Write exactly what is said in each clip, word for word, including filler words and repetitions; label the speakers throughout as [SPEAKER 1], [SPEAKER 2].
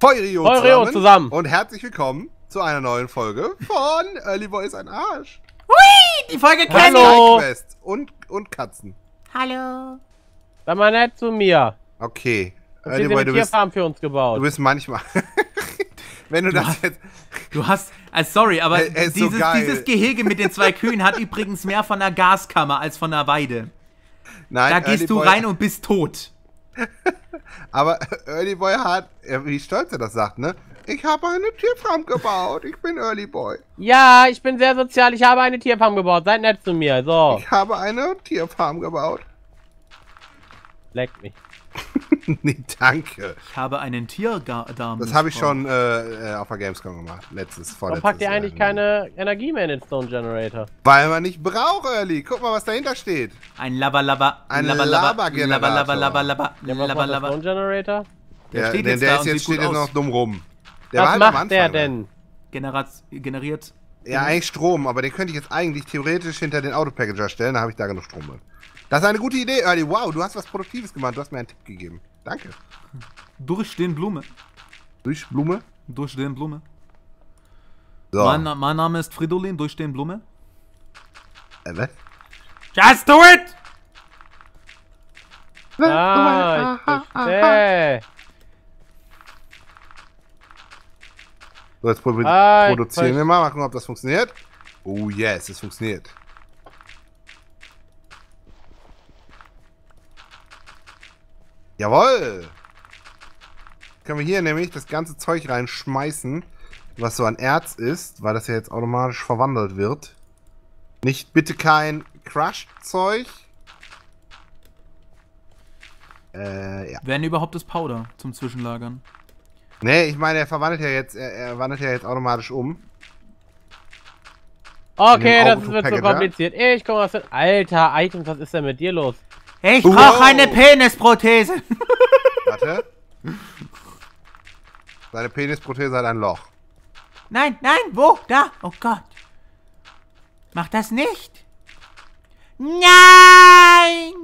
[SPEAKER 1] Feurio
[SPEAKER 2] zusammen. zusammen
[SPEAKER 1] und herzlich willkommen zu einer neuen Folge von Early Boy ist ein Arsch.
[SPEAKER 3] Hui, die Folge kennt
[SPEAKER 1] ihr. Und, und Katzen.
[SPEAKER 3] Hallo.
[SPEAKER 2] Sei mal nett zu mir.
[SPEAKER 1] Okay.
[SPEAKER 2] Und Early Boy, du bist, für uns gebaut.
[SPEAKER 1] Du bist manchmal... Wenn du, du das
[SPEAKER 3] hast,
[SPEAKER 1] jetzt...
[SPEAKER 3] Du hast... Also sorry, aber
[SPEAKER 1] äh,
[SPEAKER 3] dieses,
[SPEAKER 1] so
[SPEAKER 3] dieses Gehege mit den zwei Kühen hat übrigens mehr von der Gaskammer als von der Weide.
[SPEAKER 1] Nein,
[SPEAKER 3] da gehst
[SPEAKER 1] Early
[SPEAKER 3] du
[SPEAKER 1] Boy
[SPEAKER 3] rein und bist tot.
[SPEAKER 1] Aber Early Boy hat, wie stolz er das sagt, ne? Ich habe eine Tierfarm gebaut. Ich bin Early Boy.
[SPEAKER 2] Ja, ich bin sehr sozial. Ich habe eine Tierfarm gebaut. Seid nett zu mir. So.
[SPEAKER 1] Ich habe eine Tierfarm gebaut.
[SPEAKER 2] Leck mich.
[SPEAKER 1] Nee, danke.
[SPEAKER 3] Ich habe einen Tierdarm.
[SPEAKER 1] Das habe ich schon äh, auf der Gamescom gemacht. Letztes, vorletztes.
[SPEAKER 2] Warum packt ihr eigentlich keine Energie mehr in den Stone Generator?
[SPEAKER 1] Weil man nicht braucht, Early. Guck mal, was dahinter steht.
[SPEAKER 3] Ein Lava Lava.
[SPEAKER 1] Ein
[SPEAKER 3] Lava Lava.
[SPEAKER 1] Lava
[SPEAKER 3] Lava Lava Lava.
[SPEAKER 2] Ja, was macht der Stone Generator?
[SPEAKER 1] Der,
[SPEAKER 3] der steht
[SPEAKER 1] der,
[SPEAKER 3] jetzt
[SPEAKER 1] der
[SPEAKER 3] da
[SPEAKER 1] ist
[SPEAKER 3] und
[SPEAKER 1] jetzt,
[SPEAKER 3] sieht
[SPEAKER 1] steht
[SPEAKER 3] gut
[SPEAKER 1] jetzt
[SPEAKER 3] aus.
[SPEAKER 1] noch dumm rum. Der
[SPEAKER 2] was
[SPEAKER 1] war halt
[SPEAKER 2] macht
[SPEAKER 1] am Anfang,
[SPEAKER 2] der
[SPEAKER 1] ne?
[SPEAKER 2] denn?
[SPEAKER 3] Generat generiert.
[SPEAKER 1] Ja, eigentlich Strom, aber den könnte ich jetzt eigentlich theoretisch hinter den Autopackager stellen, da habe ich da genug Strom drin. Das ist eine gute Idee, Early. Wow, du hast was Produktives gemacht, du hast mir einen Tipp gegeben. Danke.
[SPEAKER 3] Durch den Blume.
[SPEAKER 1] Durch Blume?
[SPEAKER 3] Durch den Blume.
[SPEAKER 1] So.
[SPEAKER 3] Mein, mein Name ist Fridolin, durch den Blume.
[SPEAKER 1] Äh, was?
[SPEAKER 3] Just do it!
[SPEAKER 2] Ah, ich verstehe.
[SPEAKER 1] So, jetzt produ
[SPEAKER 2] ah,
[SPEAKER 1] produzieren wir mal, mal gucken, ob das funktioniert. Oh yes, es funktioniert. Jawohl! Können wir hier nämlich das ganze Zeug reinschmeißen, was so an Erz ist, weil das ja jetzt automatisch verwandelt wird. Nicht bitte kein Crushed-Zeug. Äh, ja.
[SPEAKER 3] Werden überhaupt das Powder zum Zwischenlagern?
[SPEAKER 1] Nee, ich meine, er verwandelt ja jetzt, er, er wandelt ja jetzt automatisch um.
[SPEAKER 2] Okay, das wird so kompliziert. Ich komme aus dem... Alter, Items, was ist denn mit dir los?
[SPEAKER 3] Ich brauche wow. eine Penisprothese.
[SPEAKER 1] Warte. Seine Penisprothese hat ein Loch.
[SPEAKER 3] Nein, nein, wo? Da. Oh Gott. Mach das nicht. Nein.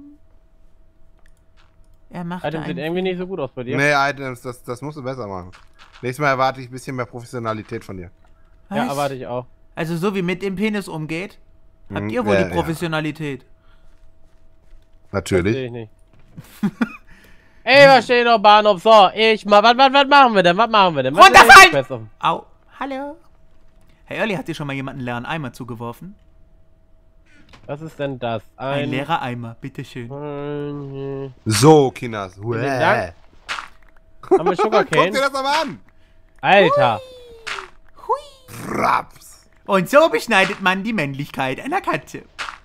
[SPEAKER 3] Er macht
[SPEAKER 2] Items sieht irgendwie nicht so gut aus bei dir.
[SPEAKER 1] Nee, Items, das, das musst du besser machen. Nächstes Mal erwarte ich ein bisschen mehr Professionalität von dir.
[SPEAKER 2] Was? Ja, erwarte ich auch.
[SPEAKER 3] Also so wie mit dem Penis umgeht, habt hm, ihr wohl äh, die Professionalität. Ja.
[SPEAKER 1] Natürlich.
[SPEAKER 2] Das sehe ich nicht. Ey, was steht noch Bahnhof? So, ich mal. Was, was, was machen wir denn? Was machen wir denn?
[SPEAKER 3] Runterfallen! Au. Hallo. Hey, Early, hat dir schon mal jemand einen leeren Eimer zugeworfen?
[SPEAKER 2] Was ist denn das?
[SPEAKER 3] Ein, Ein leerer Eimer, bitteschön.
[SPEAKER 1] So, Kinders.
[SPEAKER 2] Vielen Dank. Haben wir Sugarcane?
[SPEAKER 1] Guck dir das mal an!
[SPEAKER 2] Alter.
[SPEAKER 3] Hui. Fraps. Und so beschneidet man die Männlichkeit einer Katze.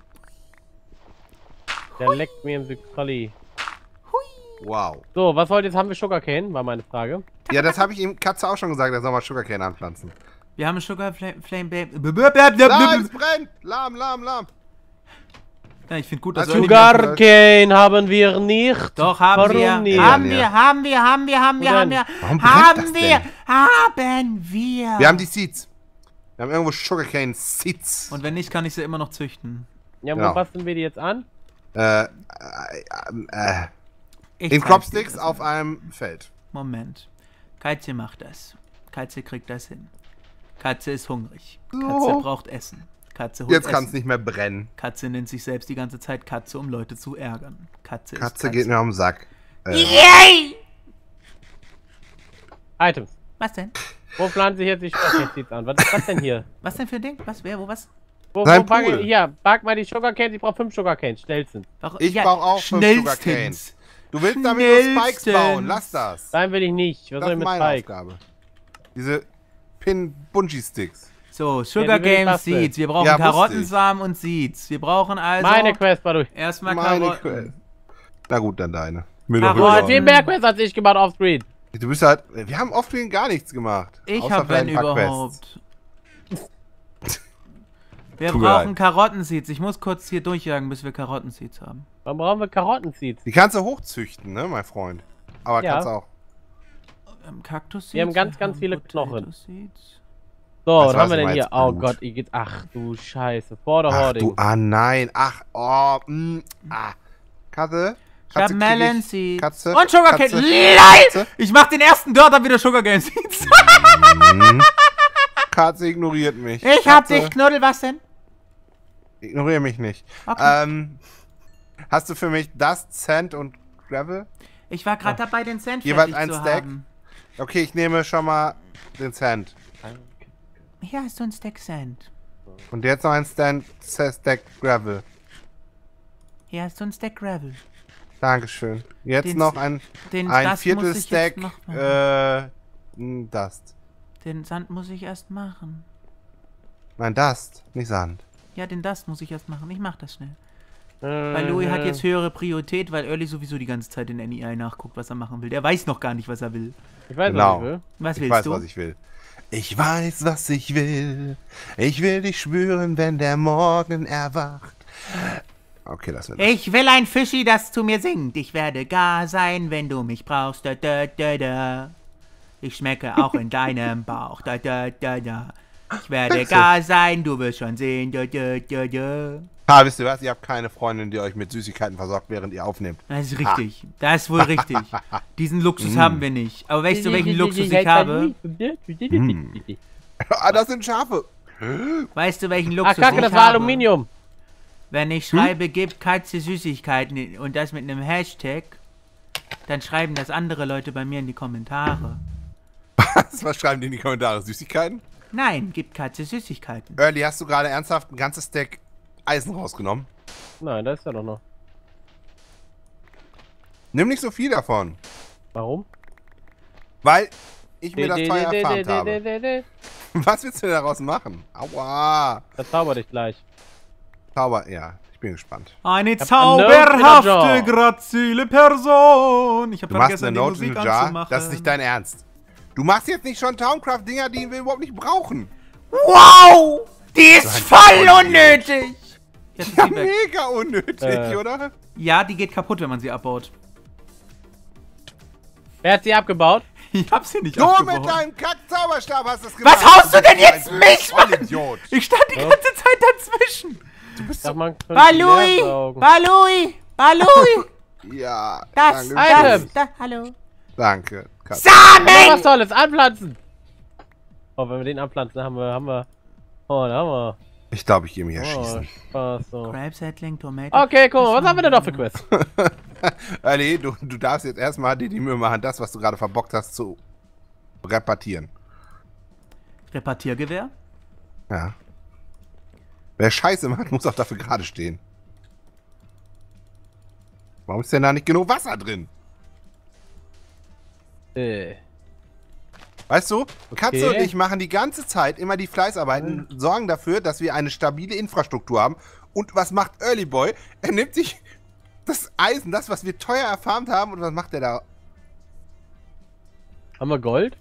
[SPEAKER 2] Der leckt mir im Südkolli.
[SPEAKER 1] Wow.
[SPEAKER 2] So, was wollt jetzt? Haben wir Sugarcane? War meine Frage.
[SPEAKER 1] Ja, das habe ich ihm Katze auch schon gesagt, er soll mal Sugarcane anpflanzen.
[SPEAKER 3] Wir haben Sugar Flame, Flame Babe.
[SPEAKER 1] Nein, es brennt! Lahm, lahm, lahm.
[SPEAKER 3] Ja, ich finde gut, dass
[SPEAKER 2] Sugarcane haben wir nicht.
[SPEAKER 3] Doch, haben
[SPEAKER 2] Warum
[SPEAKER 3] wir.
[SPEAKER 2] nicht?
[SPEAKER 3] Haben wir, haben wir, haben wir, haben wir, haben wir.
[SPEAKER 1] Warum
[SPEAKER 3] haben wir, haben wir.
[SPEAKER 1] Wir haben die Seeds. Wir haben irgendwo Sugarcane Seeds.
[SPEAKER 3] Und wenn nicht, kann ich sie immer noch züchten.
[SPEAKER 2] Ja, wo genau. Passen wir die jetzt an?
[SPEAKER 1] Äh, äh, äh. In Cropsticks auf einem Feld.
[SPEAKER 3] Moment. Katze macht das. Katze kriegt das hin. Katze ist hungrig.
[SPEAKER 1] So.
[SPEAKER 3] Katze braucht Essen. Katze holt
[SPEAKER 1] Jetzt kann es
[SPEAKER 3] Essen.
[SPEAKER 1] nicht mehr brennen.
[SPEAKER 3] Katze nennt sich selbst die ganze Zeit Katze, um Leute zu ärgern. Katze,
[SPEAKER 1] Katze,
[SPEAKER 3] ist Katze
[SPEAKER 1] geht mir am Sack.
[SPEAKER 3] Äh. Yay!
[SPEAKER 2] Items.
[SPEAKER 3] Was denn?
[SPEAKER 2] Wo pflanze ich jetzt die Sugarcane an? Was ist das denn hier?
[SPEAKER 3] Was denn für ein Ding? Was? Wer? Wo? Was?
[SPEAKER 2] Wo, wo pack ich, hier, pack mal die Sugarcane. Ich brauche fünf Sugarcane. Schnellstens.
[SPEAKER 1] Ich ja, brauche auch fünf Sugarcane. Du willst damit nur Spikes bauen. Lass das.
[SPEAKER 2] Nein, will ich nicht. Was
[SPEAKER 1] das
[SPEAKER 2] soll ich mit
[SPEAKER 1] ist meine
[SPEAKER 2] Spikes?
[SPEAKER 1] Aufgabe. Diese Pin-Bungee-Sticks.
[SPEAKER 3] So, Sugar ja, Game Seeds. Wir brauchen ja, Karottensamen und Seeds. Wir brauchen also...
[SPEAKER 2] Meine Quest war durch.
[SPEAKER 3] Erstmal
[SPEAKER 1] Karotten. Quest. Na gut, dann deine.
[SPEAKER 2] Karotten. Viel mehr Quests als ich gemacht offscreen.
[SPEAKER 1] Du bist halt... Wir haben offscreen gar nichts gemacht.
[SPEAKER 3] Ich hab wenn überhaupt. Wir Tut brauchen Karottenseeds. Ich muss kurz hier durchjagen, bis wir Karottenseeds haben.
[SPEAKER 2] Warum brauchen wir Karottenseeds?
[SPEAKER 1] Die kannst du hochzüchten, ne, mein Freund. Aber ja. kannst auch.
[SPEAKER 3] Ähm, Kaktus-Seeds?
[SPEAKER 2] Wir haben ganz, ganz viele Knochen. So, was haben wir denn hier? Oh Gott, ich geht. Ach du Scheiße. Vor der Hoarding.
[SPEAKER 1] Ah nein. Ach, oh, mh, ah. Katze?
[SPEAKER 3] Ich hab
[SPEAKER 1] Katze, krieg
[SPEAKER 3] Melon
[SPEAKER 1] ich-
[SPEAKER 3] Seeds.
[SPEAKER 1] Katze,
[SPEAKER 3] Und Sugar Cane.
[SPEAKER 1] Katze,
[SPEAKER 3] Nein!
[SPEAKER 1] Katze.
[SPEAKER 3] Ich mach den ersten Dirt, hab wieder Sugar Cane Seeds.
[SPEAKER 1] Mhm. Katze ignoriert mich.
[SPEAKER 3] Ich hab
[SPEAKER 1] Katze,
[SPEAKER 3] dich, Knuddel, was denn?
[SPEAKER 1] Ignoriere mich nicht.
[SPEAKER 3] Okay.
[SPEAKER 1] Ähm, hast du für mich Dust, Sand und Gravel?
[SPEAKER 3] Ich war gerade dabei, den Sand
[SPEAKER 1] Jeweils
[SPEAKER 3] fertig
[SPEAKER 1] ein
[SPEAKER 3] zu
[SPEAKER 1] Stack?
[SPEAKER 3] haben.
[SPEAKER 1] Okay, ich nehme schon mal den Sand.
[SPEAKER 3] Hier hast du ein Stack Sand.
[SPEAKER 1] Und jetzt noch ein Stand, Stack Gravel.
[SPEAKER 3] Hier hast du ein Stack Gravel.
[SPEAKER 1] Dankeschön. Jetzt
[SPEAKER 3] Den-
[SPEAKER 1] noch ein,
[SPEAKER 3] Den
[SPEAKER 1] ein
[SPEAKER 3] Dust
[SPEAKER 1] Viertel
[SPEAKER 3] muss ich
[SPEAKER 1] Stack
[SPEAKER 3] jetzt noch machen.
[SPEAKER 1] äh, n- Dust.
[SPEAKER 3] Den Sand muss ich erst machen.
[SPEAKER 1] Nein, Dust, nicht Sand.
[SPEAKER 3] Ja, den Dust muss ich erst machen. Ich mach das schnell.
[SPEAKER 2] Äh,
[SPEAKER 3] Weil Louis hat jetzt höhere Priorität, weil Early sowieso die ganze Zeit in N E I nachguckt, was er machen will. Der weiß noch gar nicht, was er will.
[SPEAKER 2] Ich weiß,
[SPEAKER 1] Genau.
[SPEAKER 2] was ich will.
[SPEAKER 3] Was
[SPEAKER 1] Ich
[SPEAKER 3] willst
[SPEAKER 1] weiß,
[SPEAKER 3] du?
[SPEAKER 1] was ich will. Ich weiß, was ich will. Ich will dich spüren, wenn der Morgen erwacht. Okay, lass mir das.
[SPEAKER 3] Ich will ein Fischi, das zu mir singt. Ich werde gar sein, wenn du mich brauchst. Da, da, da, da. Ich schmecke auch in deinem Bauch. Da, da, da, da. Ich werde gar sein, du wirst schon sehen. Da, da, da, da.
[SPEAKER 1] Ah, wisst ihr was? Ihr habt keine Freundin, die euch mit Süßigkeiten versorgt, während ihr aufnehmt.
[SPEAKER 3] Das ist richtig. Das ist wohl richtig. Diesen Luxus haben wir nicht. Aber weißt du, welchen Luxus ich habe?
[SPEAKER 1] Ah, das sind Schafe.
[SPEAKER 3] Weißt du, welchen
[SPEAKER 2] Ah,
[SPEAKER 3] Luxus
[SPEAKER 2] kacke,
[SPEAKER 3] ich
[SPEAKER 2] das war
[SPEAKER 3] habe?
[SPEAKER 2] Aluminium.
[SPEAKER 3] Wenn ich schreibe, gib Katze Süßigkeiten und das mit einem Hashtag, dann schreiben das andere Leute bei mir in die Kommentare.
[SPEAKER 1] Was, was schreiben die in die Kommentare? Süßigkeiten?
[SPEAKER 3] Nein, gib Katze Süßigkeiten.
[SPEAKER 1] Early, hast du gerade ernsthaft ein ganzes Stack Eisen rausgenommen?
[SPEAKER 2] Nein, da ist ja doch noch.
[SPEAKER 1] Nimm nicht so viel davon.
[SPEAKER 2] Warum?
[SPEAKER 1] Weil ich mir das teuer erfarmt habe. Was willst du denn daraus machen? Aua.
[SPEAKER 2] Verzauber dich gleich.
[SPEAKER 1] Zauber, ja, ich bin gespannt.
[SPEAKER 3] Eine
[SPEAKER 2] hab a note in a
[SPEAKER 3] zauberhafte,
[SPEAKER 2] jar.
[SPEAKER 3] grazile Person. Ich habe
[SPEAKER 1] Du machst
[SPEAKER 3] vergessen,
[SPEAKER 1] eine
[SPEAKER 3] die
[SPEAKER 1] Note
[SPEAKER 3] Musik
[SPEAKER 1] in a Jar?
[SPEAKER 3] anzumachen.
[SPEAKER 1] Das ist nicht dein Ernst. Du machst jetzt nicht schon Towncraft-Dinger, die wir überhaupt nicht brauchen.
[SPEAKER 3] Wow! Die ist
[SPEAKER 1] ein
[SPEAKER 3] voll
[SPEAKER 1] Vollidiot.
[SPEAKER 3] unnötig! Jetzt ist
[SPEAKER 1] Ja,
[SPEAKER 3] sie weg.
[SPEAKER 1] mega unnötig,
[SPEAKER 2] Äh.
[SPEAKER 1] oder?
[SPEAKER 3] Ja, die geht kaputt, wenn man sie abbaut.
[SPEAKER 2] Wer hat sie abgebaut?
[SPEAKER 3] Ich hab sie nicht
[SPEAKER 1] Du
[SPEAKER 3] abgebaut.
[SPEAKER 1] mit deinem Kack-Zauberstab hast das gemacht.
[SPEAKER 3] Was haust du denn jetzt
[SPEAKER 1] ein
[SPEAKER 3] mich, Mann?
[SPEAKER 1] Vollidiot.
[SPEAKER 3] Ich stand die ganze Zeit dazwischen.
[SPEAKER 1] Du bist
[SPEAKER 2] Sag
[SPEAKER 1] so...
[SPEAKER 2] mal,
[SPEAKER 3] Balui! Balui! Balui!
[SPEAKER 1] Ja,
[SPEAKER 3] Das,
[SPEAKER 1] danke.
[SPEAKER 2] Item.
[SPEAKER 3] das, da, hallo.
[SPEAKER 1] Danke. Katze.
[SPEAKER 2] Was
[SPEAKER 3] Samen!
[SPEAKER 2] Tolles, anpflanzen! Oh, wenn wir den anpflanzen, haben wir, haben wir... Oh, da haben wir...
[SPEAKER 1] Ich glaube, ich gehe mich
[SPEAKER 2] Oh,
[SPEAKER 1] erschießen.
[SPEAKER 2] Spaß, so.
[SPEAKER 3] Crab Settling, Tomato.
[SPEAKER 2] Okay, guck mal, was haben wir denn noch für Quests?
[SPEAKER 1] Ali, du, du darfst jetzt erstmal dir die Mühe machen, das, was du gerade verbockt hast, zu repartieren.
[SPEAKER 3] Repartiergewehr?
[SPEAKER 1] Ja. Wer Scheiße macht, muss auch dafür gerade stehen. Warum ist denn da nicht genug Wasser drin?
[SPEAKER 2] Äh.
[SPEAKER 1] Weißt du, Katze
[SPEAKER 2] Okay.
[SPEAKER 1] und ich machen die ganze Zeit immer die Fleißarbeiten, sorgen dafür, dass wir eine stabile Infrastruktur haben. Und was macht Early Boy? Er nimmt sich das Eisen, das, was wir teuer erfarmt haben, und was macht er da?
[SPEAKER 2] Haben wir Gold?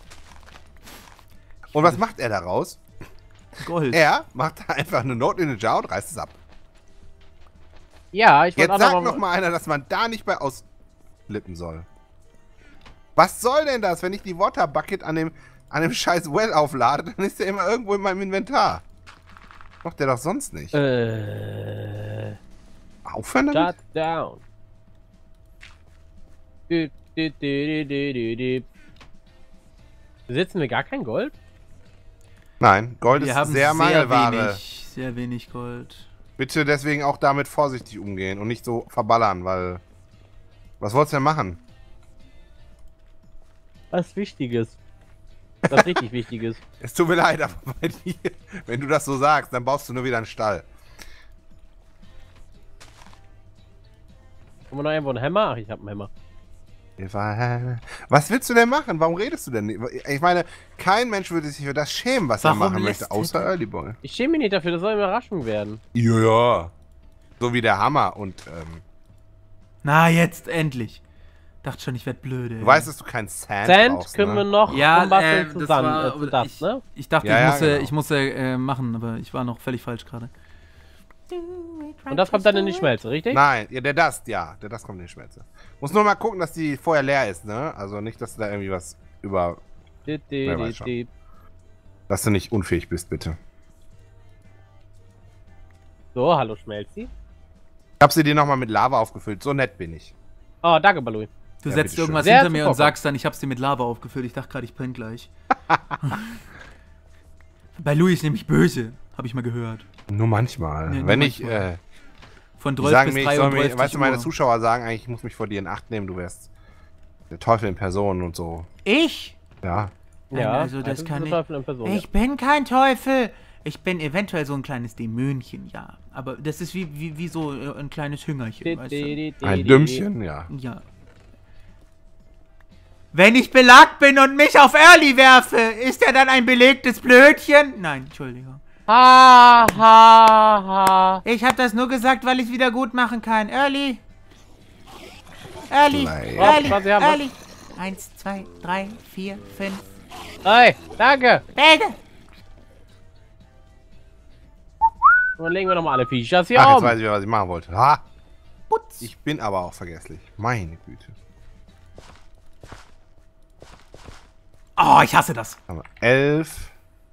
[SPEAKER 1] Und was macht er daraus?
[SPEAKER 3] Gold.
[SPEAKER 1] Er macht da einfach eine Note in den Jar und reißt es ab.
[SPEAKER 2] Ja, ich wollte
[SPEAKER 1] Jetzt
[SPEAKER 2] auch
[SPEAKER 1] sagt
[SPEAKER 2] noch
[SPEAKER 1] noch mal einer, dass man da nicht bei ausflippen soll. Was soll denn das, wenn ich die Water Bucket an dem, an dem scheiß Well auflade, dann ist der immer irgendwo in meinem Inventar. Macht der doch sonst nicht.
[SPEAKER 2] Äh.
[SPEAKER 1] Aufhören damit?
[SPEAKER 2] Shut down. Du, du, du, du, du, du. Besitzen wir gar kein Gold?
[SPEAKER 1] Nein, Gold
[SPEAKER 3] Wir
[SPEAKER 1] ist
[SPEAKER 3] haben
[SPEAKER 1] sehr
[SPEAKER 3] sehr
[SPEAKER 1] Mangelware.
[SPEAKER 3] wenig, sehr wenig Gold.
[SPEAKER 1] Bitte deswegen auch damit vorsichtig umgehen und nicht so verballern, weil... Was wollt's denn machen?
[SPEAKER 2] Was Wichtiges. Was richtig Wichtiges.
[SPEAKER 1] Es tut mir leid, aber bei dir, wenn du das so sagst, dann baust du nur wieder einen Stall.
[SPEAKER 2] Haben wir noch irgendwo einen Hammer? Ach, ich hab einen Hammer.
[SPEAKER 1] Was willst du denn machen? Warum redest du denn nicht? Ich meine, kein Mensch würde sich für das schämen, was
[SPEAKER 3] Warum
[SPEAKER 1] er machen
[SPEAKER 3] lässt
[SPEAKER 1] möchte, außer
[SPEAKER 3] er-
[SPEAKER 1] Early Boy.
[SPEAKER 2] Ich schäme mich nicht dafür, das soll eine Überraschung werden.
[SPEAKER 1] Ja, ja. So wie der Hammer und, ähm,
[SPEAKER 3] Na, jetzt endlich. Dachte schon, ich werd blöde.
[SPEAKER 1] du weißt, dass du kein Sand,
[SPEAKER 2] Sand
[SPEAKER 1] brauchst,
[SPEAKER 2] können wir
[SPEAKER 1] ne?
[SPEAKER 2] noch
[SPEAKER 3] Ja,
[SPEAKER 2] umbasteln
[SPEAKER 3] äh,
[SPEAKER 2] zu
[SPEAKER 3] das
[SPEAKER 2] Sand,
[SPEAKER 3] war-
[SPEAKER 2] äh, zu Dust,
[SPEAKER 3] ich-
[SPEAKER 2] ne?
[SPEAKER 3] Ich dachte,
[SPEAKER 1] Ja,
[SPEAKER 3] ich
[SPEAKER 1] ja,
[SPEAKER 3] muss, äh,
[SPEAKER 1] genau.
[SPEAKER 3] ich muss äh, machen, aber ich war noch völlig falsch gerade.
[SPEAKER 2] Und das kommt dann in die Schmelze, richtig?
[SPEAKER 1] Nein, ja, der Dust, ja. Der Dust kommt in die Schmelze. Muss nur mal gucken, dass die vorher leer ist, ne? Also nicht, dass du da irgendwie was über...
[SPEAKER 2] Di, di,
[SPEAKER 1] Wer
[SPEAKER 2] di,
[SPEAKER 1] weiß schon.
[SPEAKER 2] di.
[SPEAKER 1] Dass du nicht unfähig bist, bitte.
[SPEAKER 2] So, hallo Schmelzi.
[SPEAKER 1] Ich hab sie dir nochmal mit Lava aufgefüllt. So nett bin ich.
[SPEAKER 2] Oh, danke, Balui.
[SPEAKER 3] Du
[SPEAKER 1] Ja,
[SPEAKER 3] setzt
[SPEAKER 1] bitteschön.
[SPEAKER 3] irgendwas
[SPEAKER 2] Sehr
[SPEAKER 3] hinter mir und
[SPEAKER 2] zuvorkommen.
[SPEAKER 3] sagst dann, ich hab's dir mit Lava aufgefüllt. Ich dachte gerade, ich penne gleich. Bei Louis ist nämlich böse, habe ich mal gehört.
[SPEAKER 1] Nur manchmal.
[SPEAKER 3] Nee, nur
[SPEAKER 1] Wenn ich,
[SPEAKER 3] manchmal.
[SPEAKER 1] äh,
[SPEAKER 3] Von
[SPEAKER 1] die
[SPEAKER 3] zwölf
[SPEAKER 1] sagen
[SPEAKER 3] bis
[SPEAKER 1] mir, ich
[SPEAKER 3] drei
[SPEAKER 1] soll
[SPEAKER 3] und
[SPEAKER 1] mir, weißt du, meine
[SPEAKER 3] Uhr.
[SPEAKER 1] Zuschauer sagen eigentlich, ich muss mich vor dir in Acht nehmen, du wärst der Teufel in Person und so.
[SPEAKER 3] Ich?
[SPEAKER 1] Ja.
[SPEAKER 3] Nein,
[SPEAKER 2] Ja,
[SPEAKER 3] also das
[SPEAKER 2] ist
[SPEAKER 3] kann
[SPEAKER 2] ein
[SPEAKER 3] ich.
[SPEAKER 2] Teufel in Person,
[SPEAKER 3] Ich bin kein Teufel. Ich bin eventuell so ein kleines Dämönchen, ja. Aber das ist wie, wie, wie so äh, ein kleines Hüngerchen,
[SPEAKER 2] ja.
[SPEAKER 3] weißt du?
[SPEAKER 1] Ein Dümmchen, ja.
[SPEAKER 3] Ja. Wenn ich belagt bin und mich auf Early werfe, ist er dann ein belegtes Blödchen? Nein, Entschuldigung.
[SPEAKER 2] Ha, ha, ha.
[SPEAKER 3] Ich habe das nur gesagt, weil ich es wieder gut machen kann. Early. Early.
[SPEAKER 1] Nein.
[SPEAKER 3] Early.
[SPEAKER 2] Was, Sie haben
[SPEAKER 3] Early. Eins, zwei, drei, vier, fünf.
[SPEAKER 2] Hey, danke.
[SPEAKER 3] Bitte.
[SPEAKER 2] Dann legen wir nochmal alle Features hier
[SPEAKER 1] Ach, jetzt
[SPEAKER 2] um.
[SPEAKER 1] weiß ich, was ich machen wollte. Ha!
[SPEAKER 3] Putz.
[SPEAKER 1] Ich bin aber auch vergesslich. Meine Güte.
[SPEAKER 3] Oh, ich hasse das.
[SPEAKER 1] Haben wir elf.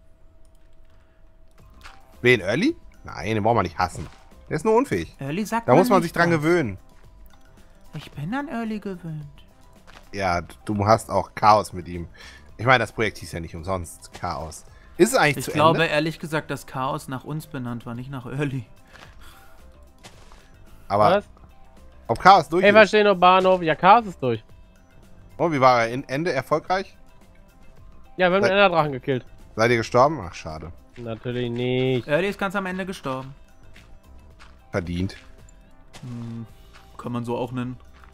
[SPEAKER 1] Wen, Early? Nein, den braucht man nicht hassen. Der ist nur unfähig.
[SPEAKER 3] Early sagt
[SPEAKER 1] Da muss man
[SPEAKER 3] nicht
[SPEAKER 1] sich dran
[SPEAKER 3] was.
[SPEAKER 1] gewöhnen.
[SPEAKER 3] Ich bin an Early gewöhnt.
[SPEAKER 1] Ja, du hast auch Chaos mit ihm. Ich meine, das Projekt hieß ja nicht umsonst Chaos. Ist es eigentlich
[SPEAKER 3] Ich
[SPEAKER 1] zu
[SPEAKER 3] glaube
[SPEAKER 1] Ende?
[SPEAKER 3] ehrlich gesagt, dass Chaos nach uns benannt war, nicht nach Early.
[SPEAKER 1] Aber
[SPEAKER 2] Was?
[SPEAKER 1] ob Chaos durch
[SPEAKER 2] Hey,
[SPEAKER 1] ist?
[SPEAKER 2] verstehen nur Bahnhof. Ja, Chaos ist durch.
[SPEAKER 1] Oh, wie war er? In Ende erfolgreich?
[SPEAKER 2] Ja, wir haben den Enderdrachen gekillt.
[SPEAKER 1] Seid ihr gestorben? Ach, schade.
[SPEAKER 2] Natürlich nicht.
[SPEAKER 3] Early ist ganz am Ende gestorben.
[SPEAKER 1] Verdient.
[SPEAKER 3] Hm, kann man so auch nennen.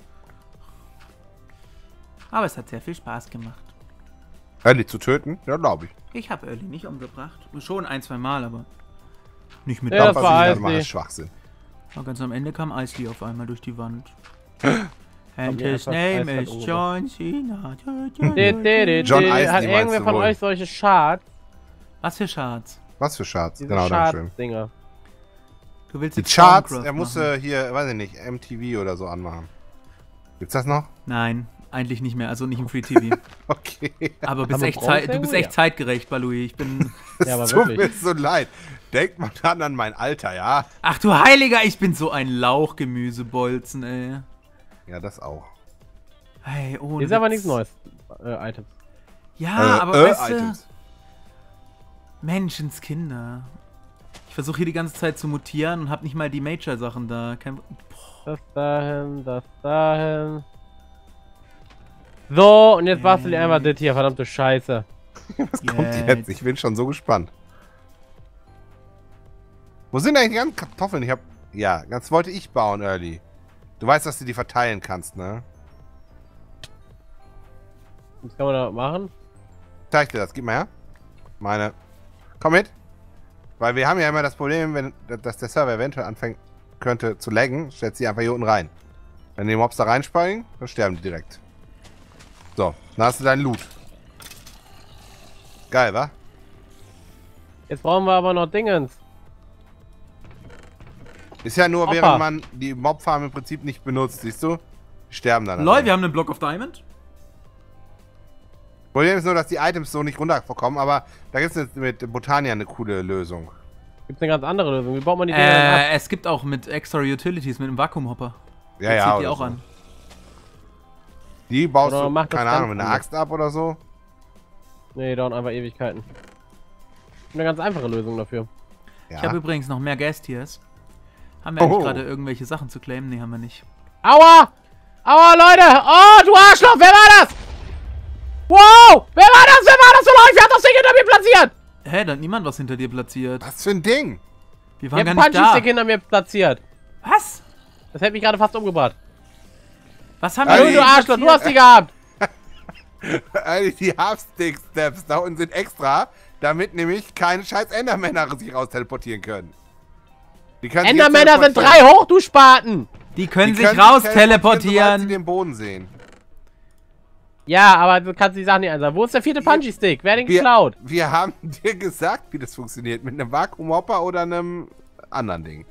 [SPEAKER 3] Aber es hat sehr viel Spaß gemacht.
[SPEAKER 1] Early zu töten? Ja, glaube ich.
[SPEAKER 3] Ich habe Early nicht umgebracht. Schon ein, zwei Mal, aber nicht mit
[SPEAKER 2] Ja,
[SPEAKER 3] Dampf.
[SPEAKER 2] das
[SPEAKER 1] Was
[SPEAKER 2] war
[SPEAKER 1] ich dann
[SPEAKER 2] Icy.
[SPEAKER 1] mache, ist Schwachsinn.
[SPEAKER 3] Aber ganz am Ende kam Icy auf einmal durch die Wand. And
[SPEAKER 2] mir
[SPEAKER 3] his
[SPEAKER 2] einfach
[SPEAKER 3] name
[SPEAKER 2] eiskalt
[SPEAKER 3] is
[SPEAKER 2] umgebracht.
[SPEAKER 3] John Cena.
[SPEAKER 2] De, de, de,
[SPEAKER 1] John
[SPEAKER 2] de.
[SPEAKER 1] Isley
[SPEAKER 2] Hat
[SPEAKER 1] meinst
[SPEAKER 2] irgendwer
[SPEAKER 1] du
[SPEAKER 2] von
[SPEAKER 1] wohl?
[SPEAKER 2] euch solche Charts?
[SPEAKER 3] Was für Charts?
[SPEAKER 1] Was für Charts?
[SPEAKER 2] Diese
[SPEAKER 1] Genau, danke schön.
[SPEAKER 2] Charts-Dinger.
[SPEAKER 3] Du willst
[SPEAKER 1] Die
[SPEAKER 3] jetzt
[SPEAKER 1] Charts,
[SPEAKER 3] Stormcraft
[SPEAKER 1] er muss
[SPEAKER 3] machen.
[SPEAKER 1] äh, hier, weiß ich nicht, M T V oder so anmachen. Gibt's das noch?
[SPEAKER 3] Nein, eigentlich nicht mehr. Also nicht im Free T V.
[SPEAKER 1] Okay.
[SPEAKER 3] Aber bist
[SPEAKER 2] Aber
[SPEAKER 3] echt
[SPEAKER 2] brauchst
[SPEAKER 3] Zeit,
[SPEAKER 2] du
[SPEAKER 3] du bist
[SPEAKER 2] ja.
[SPEAKER 3] echt zeitgerecht, Balui. Ich bin.
[SPEAKER 2] Ja, aber
[SPEAKER 1] Es tut
[SPEAKER 2] wirklich.
[SPEAKER 1] mir so leid. Denkt man dann an mein Alter, ja?
[SPEAKER 3] Ach du Heiliger, ich bin so ein Lauchgemüsebolzen, ey.
[SPEAKER 1] Ja, das auch.
[SPEAKER 3] Hey, ohne
[SPEAKER 2] Ist aber
[SPEAKER 3] Witz.
[SPEAKER 2] nichts Neues. Äh, Items.
[SPEAKER 3] Ja,
[SPEAKER 1] Äh,
[SPEAKER 3] aber
[SPEAKER 1] äh,
[SPEAKER 3] weißt du,
[SPEAKER 1] Items.
[SPEAKER 3] Menschenskinder. Ich versuche hier die ganze Zeit zu mutieren und hab nicht mal die Major-Sachen da. Kein,
[SPEAKER 2] Das dahin, das dahin. So, und jetzt bastel ich einfach das hier, verdammte Scheiße.
[SPEAKER 1] Was kommt jetzt? Ich bin schon so gespannt. Wo sind eigentlich die ganzen Kartoffeln? Ich hab. Ja, das wollte ich bauen, Early. Du weißt, dass du die verteilen kannst, ne?
[SPEAKER 2] Was kann man da machen?
[SPEAKER 1] Zeig dir das, gib mal her. Meine. Komm mit. Weil wir haben ja immer das Problem, wenn, dass der Server eventuell anfängt könnte zu laggen, stellt sie einfach hier unten rein. Wenn die Mobs da reinspringen, dann sterben die direkt. So, dann hast du deinen Loot. Geil, wa?
[SPEAKER 2] Jetzt brauchen wir aber noch Dingens.
[SPEAKER 1] Ist ja nur,
[SPEAKER 2] Hopper.
[SPEAKER 1] während man die Mobfarm im Prinzip nicht benutzt, siehst du? Die sterben dann.
[SPEAKER 3] Lol, wir haben einen Block of Diamond.
[SPEAKER 1] Problem ist nur, dass die Items so nicht runterkommen, aber da gibt es mit Botania eine coole Lösung.
[SPEAKER 2] Gibt's eine ganz andere Lösung. Wie baut man die Dinger denn ab?
[SPEAKER 3] Äh, es gibt auch mit extra Utilities, mit einem Vakuumhopper.
[SPEAKER 1] Ja,
[SPEAKER 3] Der
[SPEAKER 1] ja.
[SPEAKER 3] zieht die
[SPEAKER 1] oder
[SPEAKER 3] auch
[SPEAKER 1] so.
[SPEAKER 3] an.
[SPEAKER 1] Die baust
[SPEAKER 2] Oder
[SPEAKER 1] du,
[SPEAKER 2] macht das
[SPEAKER 1] keine
[SPEAKER 2] ganz
[SPEAKER 1] Ahnung, mit einer
[SPEAKER 2] anders.
[SPEAKER 1] Axt ab oder so.
[SPEAKER 2] Nee, dauern einfach Ewigkeiten. Eine ganz einfache Lösung dafür.
[SPEAKER 1] Ja.
[SPEAKER 3] Ich habe übrigens noch mehr Gas-Tiers. Haben wir eigentlich
[SPEAKER 1] Oh.
[SPEAKER 3] gerade irgendwelche Sachen zu claimen? Nee, haben wir nicht.
[SPEAKER 2] Aua! Aua, Leute! Oh, du Arschloch! Wer war das? Wow! Wer war das? Wer war das von euch? Wer hat das Ding hinter mir platziert?
[SPEAKER 3] Hä, da hat niemand was hinter dir platziert.
[SPEAKER 1] Was für ein Ding?
[SPEAKER 3] Wir
[SPEAKER 2] Ihr
[SPEAKER 3] waren
[SPEAKER 2] habt
[SPEAKER 3] gar
[SPEAKER 2] einen
[SPEAKER 3] nicht da.
[SPEAKER 2] Punchy-Stick hinter mir platziert.
[SPEAKER 3] Was?
[SPEAKER 2] Das hätte mich gerade fast umgebracht.
[SPEAKER 3] Was haben
[SPEAKER 1] Alter,
[SPEAKER 3] wir
[SPEAKER 2] Hallo, du
[SPEAKER 1] ich-
[SPEAKER 2] Arschloch, du hast die gehabt!
[SPEAKER 1] Eigentlich die Half-Stick-Steps da unten sind extra, damit nämlich keine scheiß Endermänner sich raus teleportieren können. Die können sich jetzt
[SPEAKER 2] Endermänner sind
[SPEAKER 1] teleportieren.
[SPEAKER 2] drei hoch, du Spaten!
[SPEAKER 3] Die können
[SPEAKER 1] Die
[SPEAKER 3] sich
[SPEAKER 1] können
[SPEAKER 3] raus
[SPEAKER 1] teleportieren, sobald sie
[SPEAKER 3] teleportieren.
[SPEAKER 1] den Boden sehen.
[SPEAKER 2] Ja, aber du kannst die Sachen nicht einsammeln. Wo ist der vierte Punchy-Stick? Wer hat den
[SPEAKER 1] Wir,
[SPEAKER 2] geklaut?
[SPEAKER 1] wir haben dir gesagt, wie das funktioniert. Mit einem Vakuumhopper oder einem anderen Ding.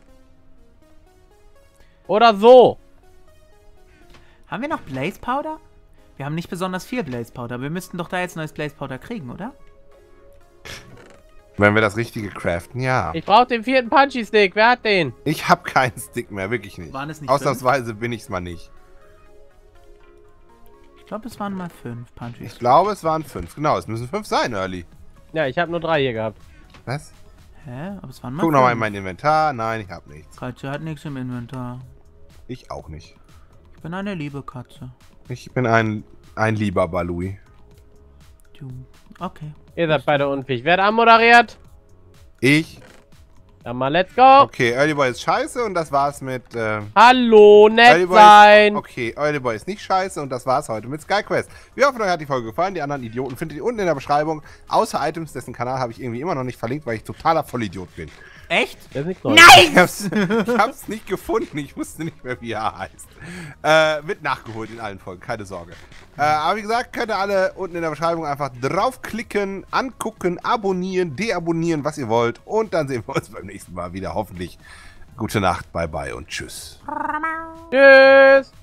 [SPEAKER 2] Oder so.
[SPEAKER 3] Haben wir noch Blaze Powder? Wir haben nicht besonders viel Blaze Powder. Wir müssten doch da jetzt neues Blaze Powder kriegen, oder?
[SPEAKER 1] Wenn wir das Richtige craften, ja.
[SPEAKER 2] Ich brauche den vierten Punchy-Stick. Wer hat den?
[SPEAKER 1] Ich habe keinen Stick mehr, wirklich nicht.
[SPEAKER 3] Waren es nicht
[SPEAKER 1] Ausnahmsweise bin ich's mal nicht.
[SPEAKER 3] Ich glaube, es waren mal fünf Punchies.
[SPEAKER 1] Ich glaube, es waren fünf. Genau, es müssen fünf sein, Early.
[SPEAKER 2] Ja, ich habe nur drei hier gehabt.
[SPEAKER 1] Was?
[SPEAKER 3] Hä? Aber es waren mal
[SPEAKER 1] Guck
[SPEAKER 3] fünf.
[SPEAKER 1] nochmal in mein Inventar. Nein, ich habe nichts.
[SPEAKER 3] Katze hat nichts im Inventar.
[SPEAKER 1] Ich auch nicht.
[SPEAKER 3] Ich bin eine liebe Katze.
[SPEAKER 1] Ich bin ein, ein lieber Balui.
[SPEAKER 3] Du. Okay.
[SPEAKER 2] Ihr seid beide unfähig. Wer hat anmoderiert?
[SPEAKER 1] Ich.
[SPEAKER 2] Dann mal, let's go.
[SPEAKER 1] Okay, Early Boy ist scheiße und das war's mit... Äh,
[SPEAKER 2] Hallo, nett
[SPEAKER 1] Early Boy
[SPEAKER 2] sein.
[SPEAKER 1] Ist, okay, Early Boy ist nicht scheiße und das war's heute mit SkyQuest. Wir hoffen, euch hat die Folge gefallen. Die anderen Idioten findet ihr unten in der Beschreibung. Außer Items, dessen Kanal habe ich irgendwie immer noch nicht verlinkt, weil ich totaler Vollidiot bin.
[SPEAKER 3] Echt?
[SPEAKER 2] Das ist nicht Neues.
[SPEAKER 3] Nein!
[SPEAKER 1] Ich hab's, ich hab's nicht gefunden. Ich wusste nicht mehr, wie er heißt. Äh, wird nachgeholt in allen Folgen, keine Sorge. Äh, aber wie gesagt, könnt ihr alle unten in der Beschreibung einfach draufklicken, angucken, abonnieren, deabonnieren, was ihr wollt. Und dann sehen wir uns beim nächsten Mal wieder. Hoffentlich gute Nacht, bye bye und tschüss.
[SPEAKER 2] Tschüss.